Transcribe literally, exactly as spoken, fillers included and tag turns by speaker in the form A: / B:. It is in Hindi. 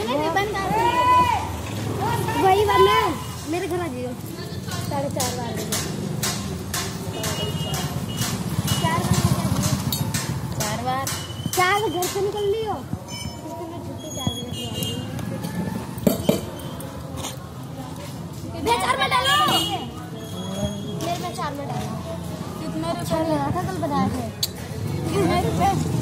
A: वही वरना मेरे घर आ जाइयो साढ़े चार बार चार बार चार बार चार घर से निकल लियो चार में डालो मेरे में चार में डालो कितने रुपए लगा था कल बाजार में कितने रुपए